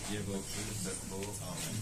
եւ ողջույն Սրբո ամեն։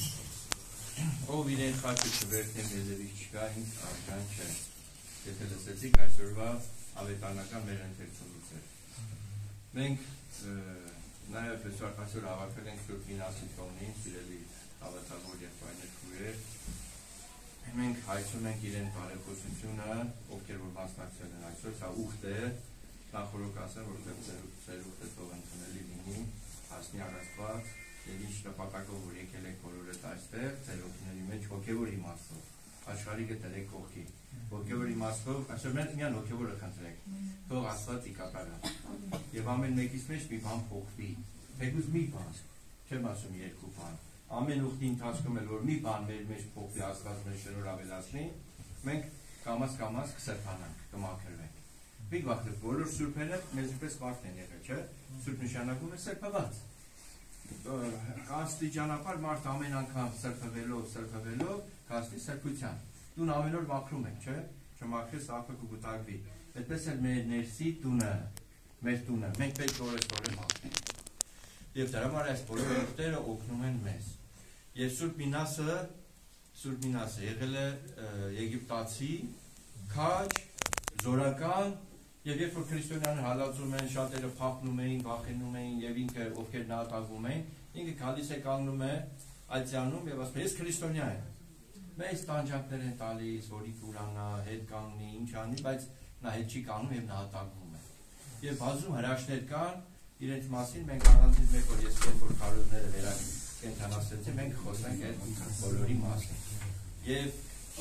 Ով իրեն խաչը չվերթեն եզերից չկա, ինձ արժան չէ։ Եթե լսեցիք այսօրվա ավետարանական մեր ընթերցումից էր։ Մենք նաեւ այսօր հավաքել ենք Սուրբ Մինասի տոնին, սիրելի հավատավոր եղբայրներ քույրեր։ Մենք հայցում ենք իրեն բարեփոխությունը, ովքեր որ մասնակցել են այսօր, սա ուխտ է, նախորդ ասեմ, որտեղ ծեր ուխտը թող ընդունելի լինի, հասնի առասպած, եւ ինչ նպատակով որ եկել եք բոլորդ այստեղ, ծեր օգների մեջ հոգեվոր իմաստով, աշխարհիկը դրեք կողքի, հոգեվոր իմաստով, այսօր մենք միան հոգեվորը խնդրենք, թող Աստված իկատարա, եւ ամեն մեկից մեջ մի բան փոխվի, թեկուզ մի բան, չեմ ասում երկու բան, ամեն ուխտի ընթացքում էլ որ մի բան մեր մեջ փոխվի, Աստված մեր շնորհ ավելացնի, մենք կամաց կսրբանանք, կմաքրվենք։ Մի վաղ բոլոր սուրբերը մեզպես մարդ են եղել, չէ՞։ Սուրբ նշանակում է սրբված։ Աստիճանաբար մարդ ամեն անգամ սրբվելով կհասնի սրբության։ Տուն ամեն օր մաքրում ենք, չէ՞։ Չմաքրես ապը կգուտակվի։ Այդպես էլ մեր ներսի տունը, մեր տունը, մենք պետք է օրեսօր մաքրենք։ Եվ դրա համար այս բոլոր ուխտերը օգնում են մեզ։ Եվ Սուրբ Մինասը եղել է եգիպտացի, քաջ, զորական, եւ երբ որ քրիստոնյաները հալածում են, շատերը փախնում էին, վախենում էին, եւ ինքը ովքեր նահատակվում էին, ինքը գալիս է կանգնում է այցանում եւ ասում է, ես քրիստոնյա եմ։ Մեծ տանջանքներ են տալիս, որի կուրանա, հետ կանգնի, ինչ անի, բայց նա հետ չի կանգնում եւ նահատակվում է։ Եվ բազում հրաշքներ կան իրենց մասին, մենք առանձին մեկ որ ես որ քարոզները վերակենդանացրեցի, մենք խոսենք այդ բոլորի մասին։ Եվ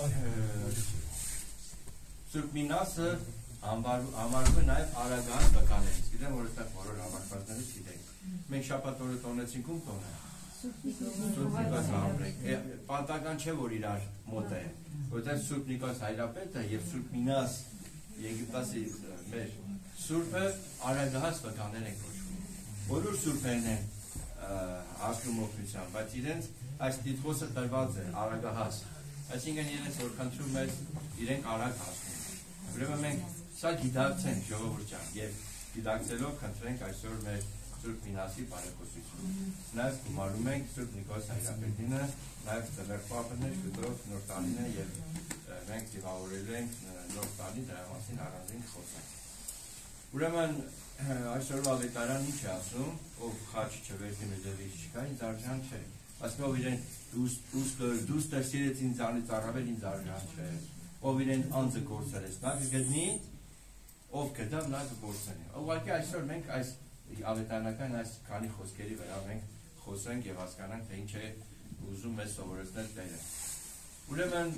Սուրբ Մինասը համարվում է նաև արագահաս վկաներից։ Գիտեմ, որ այստեղ բոլոր հավաքվածներից գիտենք։ Մենք շաբաթ օրը տոնեցինք ում տոնը։ Սուրբ Նիկոս Հայրապետը։ Պատահական չէ, որ իրար մոտ է, որտեղ Սուրբ Նիկոս Հայրապետը եւ Սուրբ Մինաս Եգիպտոսի մեր Սուրբը արագահաս վկաներ են կոչվում։ Բոլոր սուրբերն են հասնում օգնության, բայց իրենց այս տիտղոսը տրված է արագահաս։ Այսինքն իրենց որ խնդրում ես իրենք արագ հասնում։ Ուրեմն մենք սա գիտակցենք ժողովուրդ ջան եւ գիտակցելով խնդրենք այսօր մեր Սուրբ Մինասի բարեփոխությունը։ Նաեւ գումարում ենք Սուրբ Նիկոս Հայրապետինը, նաեւ ծերպապներ շուտով նոր տարին է եւ մենք դիվավորել ենք նոր տարի դրա մասին առանձին խոսանք։ Ուրեմն այսօրվա ավետարան ինչ է ասում, ով խաչը չվերթի մեզևից չկա, ինձ արժան չէ։ Ասում ով իրեն դուստր սիրեց ինձանից առավել ինձ արժան չէ։ Ով իրեն անձը գործերեց, նա կգտնի, ով կդավ նա կգործենի։ Ուղղակի այսօր մենք այս ավետարանական այս քանի խոսքերի վրա մենք խոսենք եւ հասկանանք թե ինչ է ուզում մեզ սովորեցնել Տերը։ Ուրեմն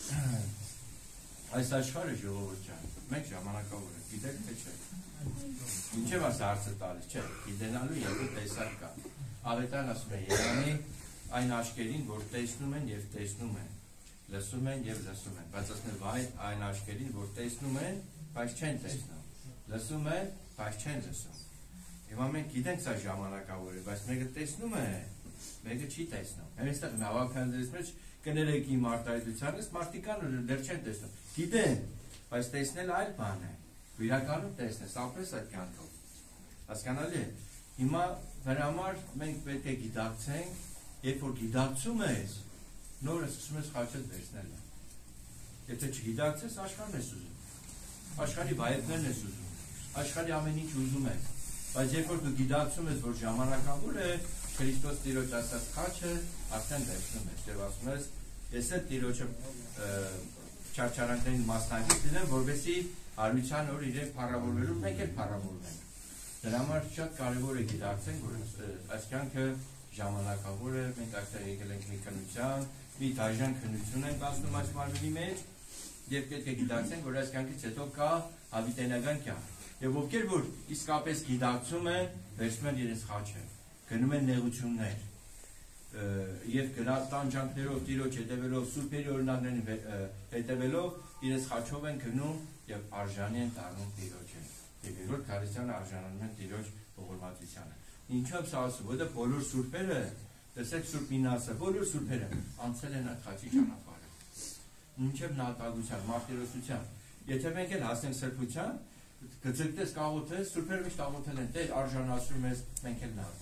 այս աշխարհը ժողովուրդ ջան, մենք ժամանակավոր ենք, գիտեք թե չէ։ Ինչեւ այս հարցը տալիս, չէ, գիտենալու երկու տեսակ կա։ Ավետարան ասում է Երանի այն աշկերին, որ տեսնում են եւ տեսնում են, լսում են եւ լսում են, բայց ասում է վայ այն աշկերին, որ տեսնում են, բայց չեն տեսնում, լսում են, բայց չեն լսում։ Հիմա մենք գիտենք սա ժամանակավոր է, բայց մեկը տեսնում է, մեկը չի տեսնում։ Այստեղ հավաքաններից մեջ կներեք իմ արտահայտությանից մարդիկան դեռ չեն տեսնում։ Գիտեն, բայց տեսնել այլ բան է։ Իրականում տեսնես, ապրես այդ կյանքով։ Հասկանալի է։ Հիմա դրա համար մենք պետք է գիտակցենք, երբ որ գիտակցում ես, նորը սկսում ես խաչդ վերցնել։ Եթե չգիտակցես, աշխարհն ես ուզում։ Աշխարհի վայելքներն ես ուզում։ Աշխարհի ամեն ինչ ուզում ես։ Բայց երբ որ դու գիտակցում ես, որ ժամանակավոր է, Քրիստոս Տիրոջ ասած խաչը արդեն վերցնում ես եւ ասում ես, ես այդ Տիրոջը չարչարանքներին մասնակից լինեմ, որովհետեւ արության օր իրենք փառավորվելու, մենք էլ փառավորվենք։ Դրա համար շատ կարևոր է գիտակցենք, որ այս կյանքը ժամանակավոր է, մենք այստեղ եկել ենք մի քննության, մի դաժան քննություն ենք ասում այս մարմնի մեջ, եւ պետք է գիտակցենք, որ այս կյանքից հետո կա հավիտենական կյանք։ Եվ ովքեր որ իսկապես գիտակցում են, վերցնում են իրենց խաչը, գնում են նեղություններ, եւ տանջանքներով Տիրոջ հետևելով, սուրբերի օրինակներին հետևելով, իրենց խաչով են գնում եւ արժանի են դառնում Տիրոջը։ Եվ երրորդ քարիզյանը արժանանում են Տիրոջ ողորմածությանը։ Ինչով սա ասում, որտեղ բոլոր սուրբերը, տեսեք Սուրբ Մինասը, բոլոր սուրբերը անցել են այդ խաչի ճանապարհը։ Մինչև նահատակության, մարտիրոսության։ Եթե մենք էլ հասնենք սրբության, կձգտես կաղոթես, սուրբերը միշտ աղոթել են, Տեր արժանացնում ես, մենք էլ նահատակում ենք։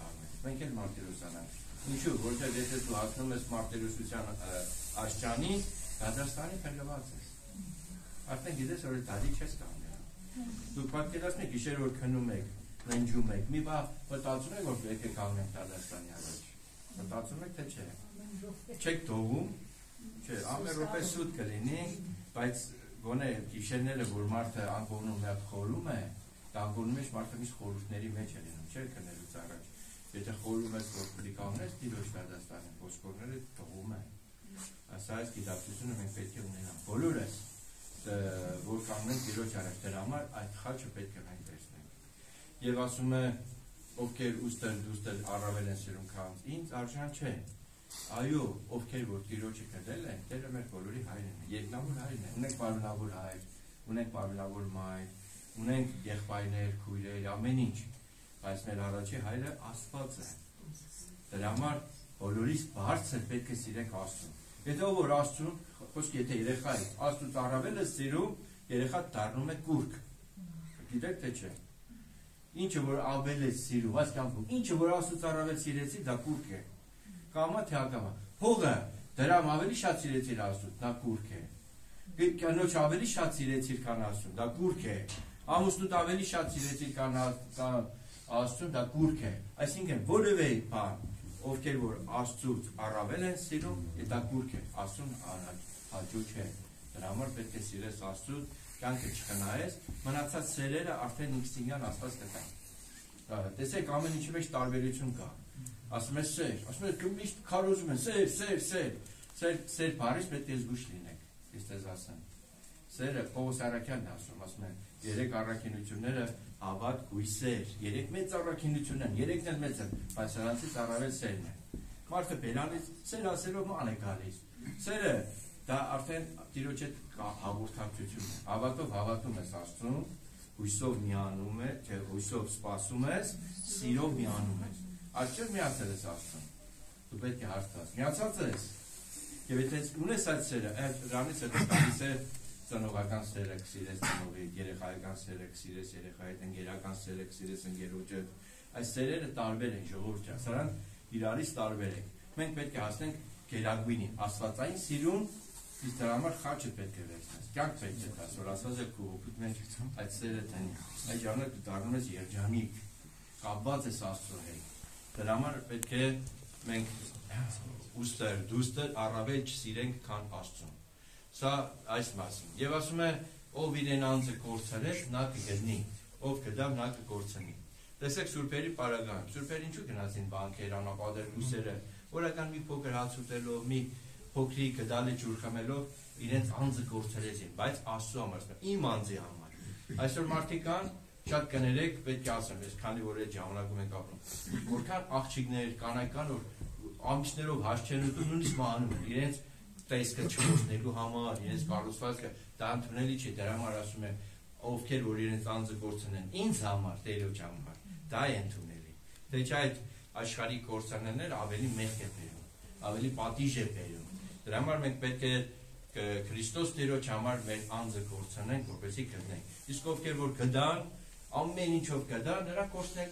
մենք էլ մարտիրոսանանք։ Ինչու, որտեղ եթե դու հասնում ես մարտիրոսության աշճանի, Դադաստանի փրկված ես։ Արդեն գիտես, որ դադի չես կանգնել։ Դու պատկերացնեք, գիշեր որ քնում եք, ննջում եք, մի բա մտածում եք, որ եկեք կանգնենք Դադաստանի առաջ։ Մտածում եք, թե չէ։ Չեք թողում, չէ, ամեն րոպե սուտ կլինի, բայց գոնե գիշերները, որ մարդը անկողնում մի հատ խորում է, անկողնում ես մարդը միշտ խորհուրդների մեջ է լինում, չէ՞ քնելուց առաջ։ Եթե խորում ես, որ պիտի կանգնես Տիրոջ Դադաստանին, ոսկորները թողում են։ Ասա այս գիտակցությունը մենք պետք է ունենանք բոլորս, որ կանգնենք Տիրոջ առաջ, դրա համար այդ խաչը պետք է մենք տեսնենք։ Եվ ասում է, ովքեր ուստել դուստել առավել են սիրում քանց ինձ, արժան չէ։ Այո, ովքեր որ Տիրոջը գտել են, Տերը մեր բոլորի հայրն է, երկնավոր հայրն է։ Ունենք պարոնավոր հայր, ունենք պարոնավոր մայր, ունենք եղբայրներ, քույրեր, ամեն ինչ, բայց մեր առաջի հայրը Աստված է։ Դրա համար բոլորից բարձր պետք է սիրենք Աստծուն։ Եթե ով որ Աստծուն, խոսք եթե երեխա է, Աստծուց առավել է սիրում, երեխա դառնում է կուրկ։ Գիտեք թե չէ։ Ինչը որ ավել է սիրում, այս կյանքում, ինչը որ Աստծուց առավել սիրեցի, դա կուրկ է։ Կամա թե ակամա։ Փողը դրամ ավելի շատ սիրեցիր Աստծուց, դա կուրկ է։ Կյանոջ ավելի շատ սիրեցիր քան Աստծուն, դա կուրկ է։ Ամուսնուդ ավելի շատ սիրեցիր քան Աստծուն, դա կուրկ է։ Այսինքն որևէ բան, ովքեր որ Աստծուց առավել են սիրում, դա կուրկ է, Աստծուն հաճո չէ։ Դրա համար պետք է սիրես Աստծուն, կյանքը չխնայես, մնացած սերերը արդեն ինքնին Աստված կտա։ Տեսեք, ամեն ինչի մեջ տարբերություն կա։ Ասում ես սեր, ասում ես միշտ քարոզում են սեր բառից պետք է զգուշ լինեք, ես ձեզ ասեմ։ Սերը Պողոս Արաքյանն ասում է, 3 առաքինությունները հավատ, հույսեր, 3 մեծ առաքինություններ են, 3-ն էլ մեծ են, բայց նրանցից առավել սերն է։ Մարդը բերանից սեր ասելով ման է գալիս։ Սերը դա արդեն Տիրոջ հետ հաղորդակցություն է։ Հավատով հավատում ես Աստծուն, հույսով միանում ես, թե հույսով սպասում ես, սիրով միանում ես։ Արդյոք միացել ես Աստծուն։ Դու պետք է հարցնես։ Միացած ես։ Եվ եթե ունես այդ սերը, դրանից հետո գալիս է ծնողական սերը, կսիրես ծնողի, երեխայական սերը, կսիրես երեխայիդ, ընկերական սերը, կսիրես ընկերոջդ։ Այս սերերը տարբեր են, ժողովուրդ ջան, սրանք իրարից տարբեր են։ Մենք պետք է հասնենք գերագույնին, աստվածային սիրուն, իսկ դրա համար խաչը պետք է վերցնես։ Կյանք պետք է տաս, որ ասած է քո հոգուտ մեջ այդ սերը տնի։ Այդ ժամանակ դու դառնում ես երջանիկ, կապված ես Աստծո հետ։ Դրա համար պետք է մենք ուստեր, դուստեր առավել չսիրենք, քան Աստծուն։ Սա այս մասին։ Եվ ասում է, ով իրեն անձը կորցրեց, նա կգտնի, ով կդավ, նա կկորցնի։ Տեսեք սուրբերի պարագայում, սուրբեր ինչու գնացին բանկեր, անապատեր, լուսերը, օրական մի փոքր հաց ուտելով, մի փոքրիկ գդալի ջուր խմելով, իրենց անձը կորցրեցին, բայց Աստծո համար, իմ անձի համար։ Այսօր մարդիկ կան, շատ կներեք, պետք է ասեմ, ես քանի որ այդ ժամանակում ենք ապրում, որքան աղջիկներ, կանայք կան, որ ամիսներով հաշ չեն ուտում, նույնիսկ մահանում են, իրենց տեսքը չկորցնելու համար, իրենց կառուցվածքը, դա ընդունելի չէ, դրա համար ասում եմ, ովքեր որ իրենց անձը կորցնեն, ինձ համար, Տերոջ համար, դա է ընդունելի։ Թե չէ այդ աշխարհի կորցանները ավելի մեղք է բերում, ավելի պատիժ է բերում։ Դրա համար մենք պետք է Քրիստոս Տերոջ համար մեր անձը կորցնենք, որպեսզի գտնենք։ Իսկ ովքեր որ գդան, ամեն ինչով գդան, նրա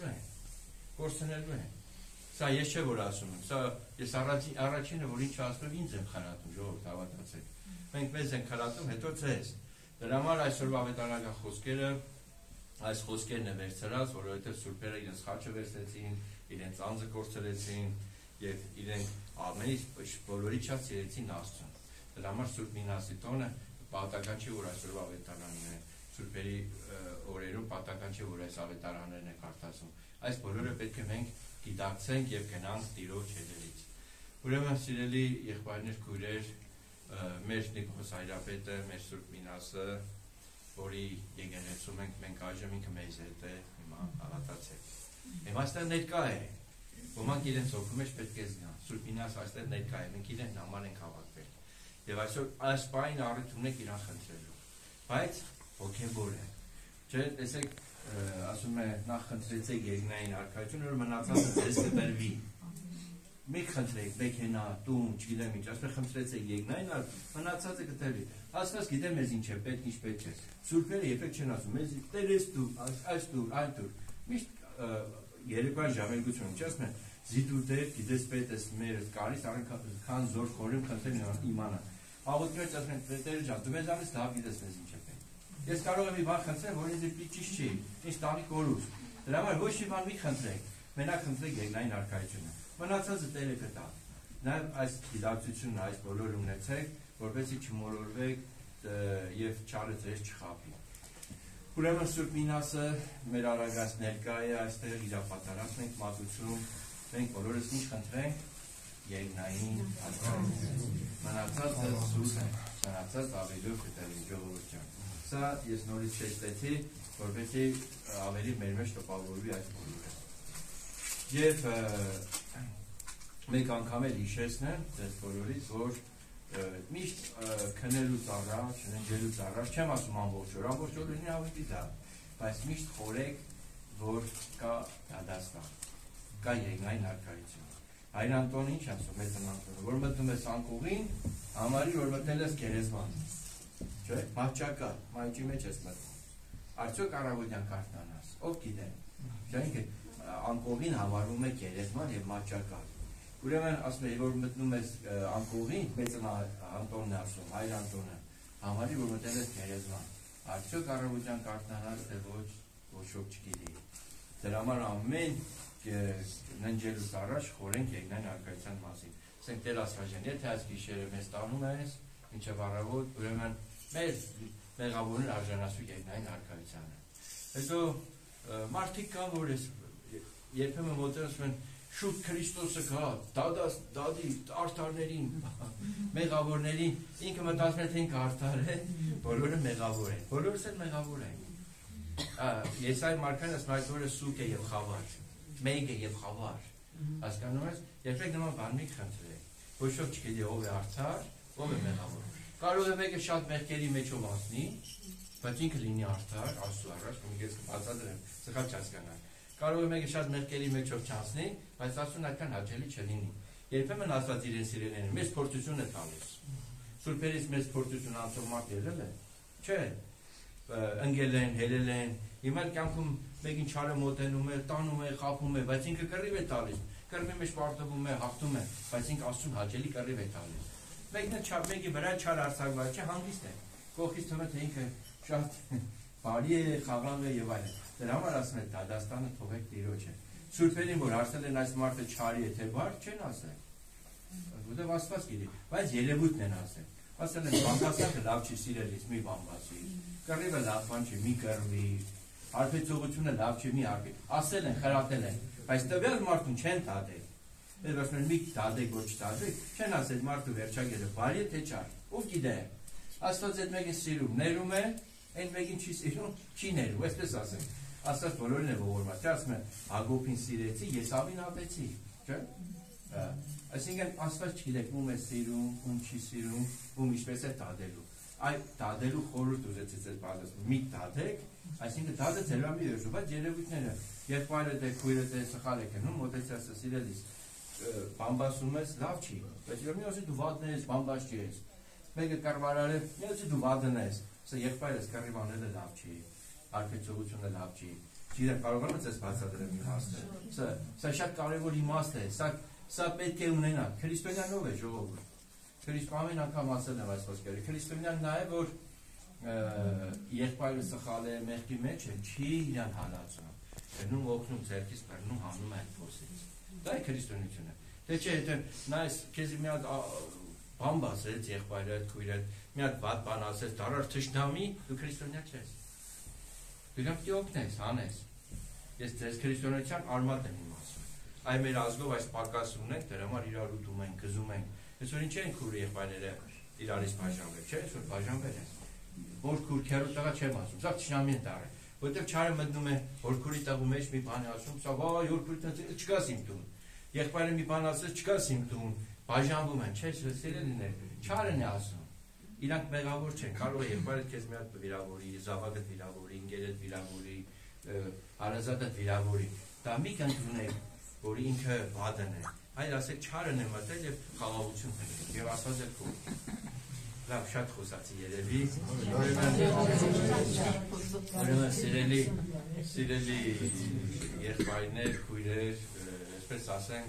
կորցնելու են։ Սա ես չէ որ ասում եմ, սա ես առաջինը որ ինչ ասում եմ, ինձ եմ խրատում, ժողովուրդ հավատացեք։ Մենք մեզ ենք խրատում, հետո ձեզ։ Դրա համար այսօրվա ավետարանական խոսքերը, այս խոսքերն է վերցրած, որովհետև սուրբերը իրենց խաչը վերցրեցին, իրենց անձը կորցրեցին եւ իրենք ամենից բոլորից շատ սիրեցին Աստծուն։ Դրա համար Սուրբ Մինասի տոնը պատահական չի, որ այսօրվա ավետարանն է, սուրբերի օրերում պատահական չէ, որ այս ավետարաններն է կարդացում։ Այս բոլորը պետք է մենք գիտակցենք եւ գնանք Տիրոջ հետևից։ Ուրեմն սիրելի եղբայրներ, քույրեր, մեր Նիկոս Հայրապետը, մեր Սուրբ Մինասը, որի եկեղեցում մենք այժմ ինքը մեզ հետ է, հիմա հավատացեք։ Հիմա այստեղ ներկա է։ Ոմանք իրենց հոգու մեջ պետք է զգան։ Սուրբ Մինասը այստեղ ներկա է, մենք իրեն համար ենք հավատվել։ Եվ այսօր այս բանը առիթ ունենք իրան խնդրելու։ Բայց հոգևոր է։ Չէ, տեսեք, ասում է նախ խնդրեցեք երկնային արքայություն, որ մնացածը ձեզ կտրվի։ Մեկ խնդրեք, մեքենա, տուն, չգիտեմ ինչ, ասում է խնդրեցեք երկնային, մնացածը կտրվի։ Աստված գիտե մեզ ինչ է պետք, ինչ պետք է։ Սուրբերը երբեք չեն ասում, մեզ տերես դու, այս դու, այն դու։ Միշտ երեկոյան ժամերգություն, ինչ ասում են, զիդուդեր գիտես պետես մերս գալիս քան զոր խորում քնտել իմանա աղոթքից ասեն պետերը ջան դու մեզանից լավ գիտես մեզ ինչ է պետք ես կարող եմ մի բան խնդրեմ որ ինձ ճիշտ չի ինձ տանի կորուս դրա համար ոչ մի բան մի խնդրեք մենակ խնդրեք եկնային արքայությունը մնացածը Տերը կտա նաև այս գիտակցությունն այս բոլորը ունեցեք որպեսզի չմոլորվեք եւ չարը ձեզ չխաբի ուրեմն Սուրբ Մինասը մեր արագած ներկա է այստեղ իրապատարած ենք մատուցում մենք բոլորս ինչ խնդրենք եկնային արքայություն մնացածը սուրբ է մնացած ավելիով կտալի ժողովուրդ ջան սա ես նորից շեշտեցի որպեսզի ավելի մեր մեջ տպավորվի այս բոլորը եւ մեկ անգամ էլ հիշեցնեմ ձեզ բոլորից որ միշտ քնելուց առաջ, ննջելուց առաջ, չեմ ասում ամբողջ օր լինի ավելի դա, բայց միշտ խորեք, որ կա դադաստան, կա եկնային արքայություն։ Հայր Անտոնը ինչ ասում, մեծ Անտոնը, որ մտնում ես անկողին, համարի, որ մտնել ես գերեզման, չէ, մահճակալ, մահճի մեջ ես մտնում, արդյոք առավոտյան կարդանաս, ով գիտե, չէ, անկողին համարվում է գերեզման և մահճակալ։ Ուրեմն ասում է, որ մտնում ես անկողին, մեծ Անտոնն ասում, Հայր Անտոնը, համարի, որ մտել ես գերեզման, արդյոք առավոտյան կարդանաս, թե ոչ ոք չգիտի։ Դրա համար ամեն ննջելուց առաջ խորենք եկնային արքայության մասին։ Ասենք Տեր Աստվածյան, եթե այս գիշերը մեզ տանում ես, մինչև առավոտ, ուրեմն մեր մեղավորներ արժանացու եկնային արքայությանը։ Հետո մարդիկ կան, որ երբեմն մոտեցնում են շուտ Քրիստոսը գա, դադի, արդարներին, մեղավորներին, ինքը մտածում է, թե ինքը արդար է, բոլորը մեղավոր են, բոլորս էլ մեղավոր են։ Եսայի մարգարեն ասում այդ օրը սուկ է և խավար, մեկ է և խավար, հասկանում ես, երբեք նման բան մի խնդրեք, ոչ ոք չգիտի ով է արդար, ով է մեղավոր։ Կարող է մեկը շատ մեղքերի մեջով անցնի, բայց ինքը լինի արդար, Աստծու առաջ, մի քիչ բացատրեմ, սխալ չհասկանաք։ Կարող է մեկը շատ մեղքերի մեջով չանցնի, բայց Աստծուն այդքան հաճելի չլինի։ Երբեմն Աստված իրեն սիրելիներին մեզ փորձություն է տալիս։ Սուրբերից մեզ փորձություն անցող մարդ եղել է։ Չէ, ընկել են, հելել են, հիմա կյանքում մեկին չարը մոտենում է, տանում է, խաբում է, բայց ինքը կռիվ է տալիս։ Կռվի մեջ պարտվում է, հաղթում է, բայց ինքը Աստծուն հաճելի կռիվ է տալիս։ Մեկի վրա չար արձակված չէ, հանգիստ է։ Կողքից թվում է, թե ինքը շատ բարի է, խաղաղ է եւ այլն։ Դրա համար ասում է դադաստանը թողեք Տիրոջը։ Սուրբերին որ ասել են այս մարդը չարի է թե բար, չեն ասել։ Որտեւ Աստված գիտի, բայց երևույթն են ասել։ Ասել են բամբասակը լավ չի սիրելիս, մի բամբասի։ Կռիվը լավ բան չի, մի կռվի։ Հարբեցողությունը լավ չի, մի հարբի։ Ասել են, խրատել են, բայց տվյալ մարդուն չեն դադել։ Ես ասում եմ մի դադեք, ոչ դադեք, չեն ասել մարդը վերջակետը բարի է թե չար։ Ով գիտե։ Աստված այդ մեկին սիրում, ներում է, այն մեկին չի սիրում, չի ներում, այսպես ասեմ։ Աստված բոլորին է ողորմած, չէ՞ ասում են Հակոբին սիրեցի, Եսավին ատեցի, չէ՞։ Այսինքն Աստված չգիտեք ում է սիրում, ում չի սիրում, ում ինչպես է դադելու։ Այդ դադելու խորհուրդ ուզեցից ես բացում, մի դադեք, այսինքն դադը ձերամի վերջու, բայց երևույթները, երբ այլդ է, քույրդ է, սխալ է գնում, մոտեցած է սիրելիս, բամբասում ես, լավ չի, բայց մի ասի դու վատն ես, բամբաս չի ես, մեկը կառվարար է, մի ասի դու վատն ես, սա եղբայրս կռիվանելը լավ չի, արբեցողությունը լավ չի, չգիտեմ կարողանում ես բացատրել իմաստը, սա շատ կարևոր իմաստ է, սա պետք է ունենալ, քրիստոնյան ով է ժողովուրդ, ամեն անգամ ասել եմ այս խոսքերը, քրիստոնյան նա է, որ եղբայրը սխալ է, մեղքի մեջ է, չի իրան հալածում, գնում օգնում ձեռքից բռնում հանում այդ փոսից, դա է քրիստոնեությունը, թե չէ հետո նա քեզ մի հատ բան բացրեց եղբայրդ, քույրդ, մի հատ վատ բան ասեց, դարար թշնամի, դու քրիստոնյա չես։ Դու պետք է օգնես, հանես։ Ես ձեզ քրիստոնեության արմատ եմ ասում։ Այ մեր ազգով այս պակաս ունենք, դրա համար իրար ուտում ենք, գզում ենք։ Այսօր ինչ են քուրը եղբայրները իրարից բաժանվել, չէ՞, այսօր բաժանվել են։ Որ քուր քերու տղա չեմ ասում, սա թշնամի են տարել։ Որտեվ չարը մտնում է հորքուրի տղու մեջ մի բան ասում, սա վայ հորքուրի տղա չկաս իմ տուն։ Եղբայրը մի բան ասեց, չկաս իմ տուն, բաժանվում են, չէ՞, սիրելիներ, չարն է ասում։ Իրանք մեղավոր չեն, կարող է եղբայրդ քեզ մի հատ վիրավորի, զավակդ վիրավորի, ընկերդ վիրավորի, հարազատդ վիրավորի։ Դա մի կընկնեք, որ ինքը վատն է, այլ ասեք չարն է մտել եւ խաղաղություն կնեք եւ Աստված է քո։ Լավ, շատ խոսացի երևի։ Ուրեմն սիրելի եղբայրներ, քույրեր, ինչպես ասենք,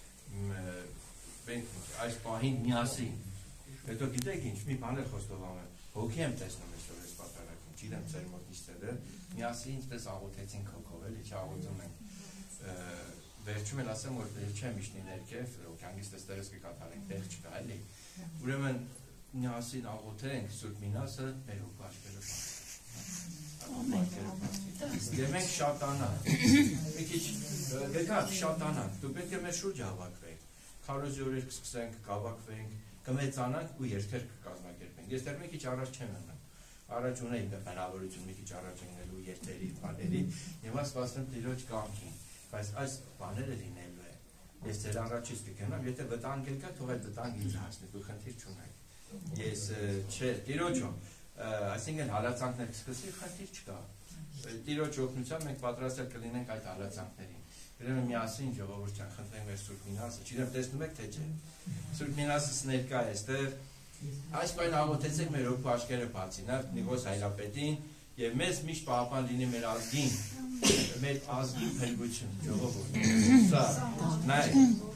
մենք այս պահին միասին, հետո գիտեք ինչ, մի բան է խոստովանում եմ, հոգի եմ տեսնում այսօր այս պատարագում, չիրեմ ձեր մոտ նիստերը, միասին ինչպես աղոթեցին քոքով, էլի չաղոթում ենք, վերջում էլ ասեմ, որ չեմ իշնի ներքև, կյանքից տեստերս կկատարենք, տեղ չկա, էլի, ուրեմն միասին աղոթենք Սուրբ Մինասը մեր հոգու աշխարհը Եվ մենք շատանանք, մի քիչ գկաք շատանանք, դու պետք է մեր շուրջ հավաքվենք, քարոզի օրեր կսկսենք, կհավաքվենք, կմեծանանք ու երթեր կկազմակերպենք։ Ես դեռ մի քիչ առաջ չեմ եղել, առաջ ունեի հնարավորություն մի քիչ առաջ եղնելու երթերի, բաների, եւ ասում Տիրոջ կամքին, բայց այս բաները լինելու է։ Ես ձեր առաջից կգնամ, եթե վտանգ կա, թող այդ վտանգը ինձ հասնի, դու խնդիր չունեք։ Ես չէ, Տիրոջը այսինքն հալածանքներ կսկսի, խնդիր չկա։ Տիրոջ օգնությամբ մենք պատրաստել կլինենք այդ հալածանքներին։ Ուրեմն միասին ժողովուրդ ջան, խնդրենք մեր Սուրբ Մինասը, չգիտեմ տեսնում եք թե չէ։ Սուրբ Մինասս ներկա է այստեղ։ Այս պայն աղոթեցեք մեր հոգու աշխարհը բացի, նա Նիկոս Հայրապետին եւ մեզ միշտ պահապան լինի մեր ազգին փրկություն, ժողովուրդ։ Սա նայ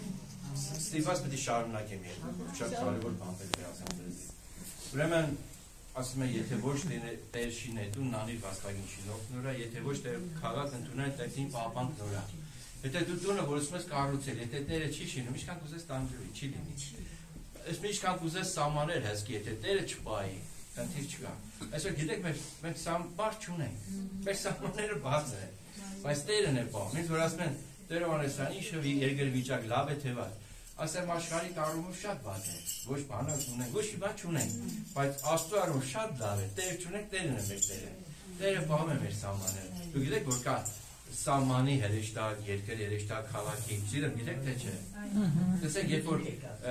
Ստիվաս պետք է շարունակեմ երկու, շատ կարևոր բան պետք է ասեմ ձեզ։ Ուրեմն ասում եմ, եթե ոչ Տեր շինետուն նանի վաստակին շինողնորա, եթե ոչ Տեր քաղաք ընդունեն Տերին պահապան նորա։ Եթե դու տունը որ ուզում ես կառուցել, եթե Տերը չի շինում, ինչքան կուզես տանջվի, չի լինի։ Այս ինչքան կուզես սահմաններ հսկի, եթե Տերը չպահի, խնդիր չկա։ Այսօր գիտեք մենք բար չունենք։ Մեր սահմանները բաց են, բայց Տերն է պահում։ Ինձ որ ասում են Տերը անեսան ինչը երկրվիճակ լավ է թե վատ։ Ասեմ աշխարհի տարումով շատ բաց է, ոչ բանակ ունենք, ոչ մի բան չունենք, բայց Աստծո առում շատ լավ է, Տեր չունենք, Տերն է մեր Տերը։ Տերը պահում է մեր սահմանները։ Դու գիտեք որ կա սահմանի հրեշտակ, երկրի հրեշտակ, քաղաքի, գիտեք թե չէ։ Տեսեք, երբ որ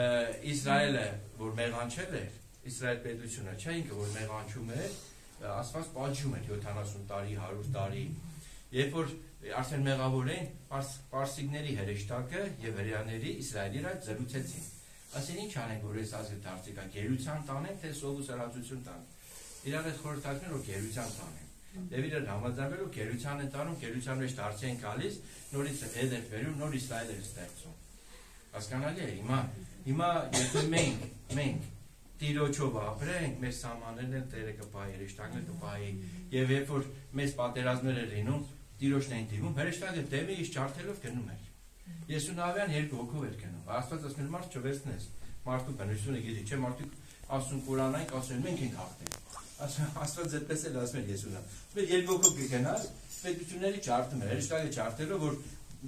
Իսրայելը որ մեղանչել էր, Իսրայել պետությունը, չէ ինքը որ մեղանչում էր, Աստված պատժում էր 70 տարի, 100 տարի։ Երբ որ արդեն մեղավոր էին, պարսիկների հրեշտակը եւ հրեաների Իսրայելի հետ զրուցեցին։ Ասեն ինչ անենք որ այս ազգը դարձիկա գերության տանենք թե սով ու սրածություն տանենք։ Իրար հետ խորհրդակներ որ գերության տանեն։ Եվ իրար համաձայնվելով գերության են տանում, գերության մեջ դարձի են գալիս, նորից հետ է վերում, նոր Իսրայել է ստեղծում։ Հասկանալի է, հիմա եթե մենք Տիրոջով ապրենք, մեր սահմաններն են Տերը կպահի, հրեշտակները կպահի, եւ երբ որ մեծ պատերազմներ են լինում, Տիրոջն են դիմում, հրեշտակը դեպի իշ ջարդելով գնում էր։ Եսունավյան երկու հոգով էր գնում։ Աստված ասում էր մարդ չվերցնես։ Մարդու բնությունը գիտի, չէ՞ մարդիկ ասում Կուրանային, ասում մենք ենք հաղթել։ Աստված այդպես էլ ասում էր Եսունա։ Մեր երկու հոգով կգնաս, պետությունների ջարդում էր, հրեշտակը ջարդելով որ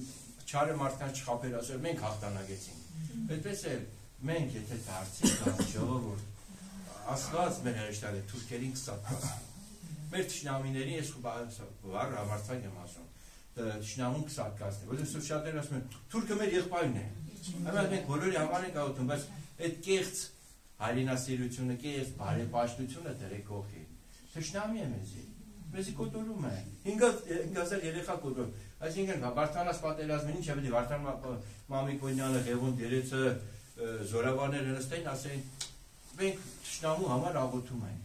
չարը մարդկանց չխաբեր, ասում մենք հաղթանակեցինք։ Այդպես էլ մենք եթե դարձինք ժողովուրդ, Աստված մեր հրեշտակը թուրքերին կսատկաց։ Մեր թշնամիներին ես վառ համարձակ եմ ասում, թշնամուն կսատկացնի, որովհետև շատերը ասում են, թուրքը մեր եղբայրն է։ Հիմա մենք բոլորի համար ենք աղոթում, բայց այդ կեղծ հայրենասիրությունը, կեղծ բարեպաշտությունը դրեք կողքի։ Թշնամի է մեզի կոտորում է։ 5000 երեխա կոտորում։ Այսինքն Վարդանաս պատերազմին ինչ ավելի Վարդան Մամիկոնյանը, Ղևոն Դերեցը, զորավարները նստեին, ասեին, մենք թշնամու համար աղոթում ենք։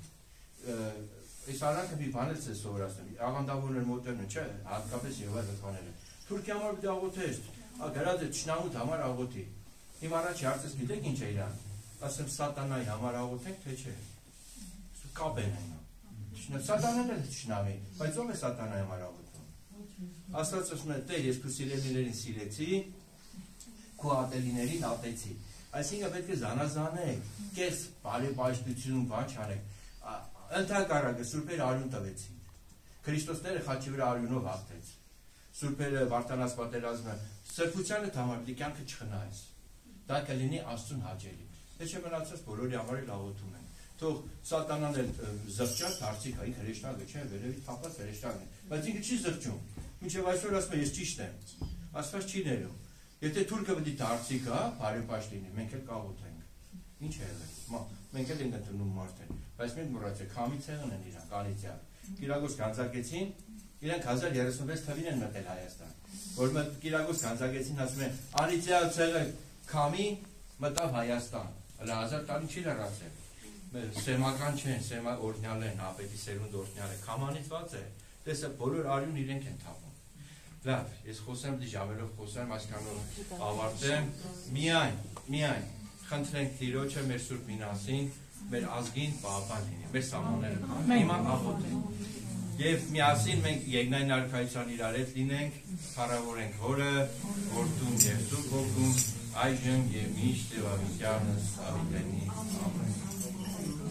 Այս արանքը մի բան էլ է սովորացնում, աղանդավորներ մոտերն չէ, հատկապես եւ այլ բաները։ Թուրքիա համար պիտի աղոթես, գրած է թշնամուդ համար աղոթի։ Իմ առաջ հարցս գիտեք ինչ է իրան։ Ասեմ սատանայի համար աղոթենք, թե չէ։ Կապ են այնա։ Սատանան էլ թշնամի, բայց ով է սատանայի համար աղոթում։ Աստված ասում է, Տեր, ես քո սիրելիներին սիրեցի, քո ատելիներին ատեցի։ Այսինքն պետք է զանազանեք, կես բարեպաշտություն բան չանեք։ Ընդհակառակը սուրբերը արյուն տվեցին։ Քրիստոս Տերը խաչի վրա արյունով հաղթեց։ Սուրբերը Վարդանաս պատերազմը սրբությանը համար պիտի կյանքը չխնայես։ Դա կլինի Աստծուն հաճելի։ Թե չէ մնացած բոլորի համար էլ աղոթում են։ Թող սատանան էլ զղջած դարձի կա, ինքը հրեշտակը չէ, վերևից թափած հրեշտակն է։ Բայց ինքը չի զղջում։ Մինչև այսօր ասում է ես ճիշտ եմ։ Աստված չի ներում։ Եթե թուրքը պիտի դարձի կա, բարեպաշտ լինի, մենք էլ կաղոթենք։ Ինչ է եղել։ Մենք էլ ենք ընդունում մարդեն, բայց մենք մոռացեք, քամի ցեղն են իրանք, անիծյալ։ Կիրակոս գանձակեցին, իրանք 1036 թվին են մտել Հայաստան։ Որ Կիրակոս գանձակեցին, ասում են, անիծյալ ցեղը քամի մտավ Հայաստան։ Հələ 1000 տարի չի լրացել։ Սեմական չեն, սեմա օրհնյալ են, ապետի սերունդ օրհնյալ է, քամանիցված է։ Տեսը բոլոր արյուն իրենք են թափում։ Լավ, ես խոսեմ դիժավելով խոսեմ, այսքանով ավարտեմ, միայն խնդրենք Տիրոջը մեր Սուրբ Մինասին, մեր ազգին պահապան լինի, մեր սահմանները հիմա աղոթենք եւ միասին մենք Երկնային Արքայության իրար հետ լինենք, փառավորենք Հորը, Որդուն եւ Սուրբ Հոգուն, այժմ եւ միշտ եւ ավիտյանս ավիտենի ամեն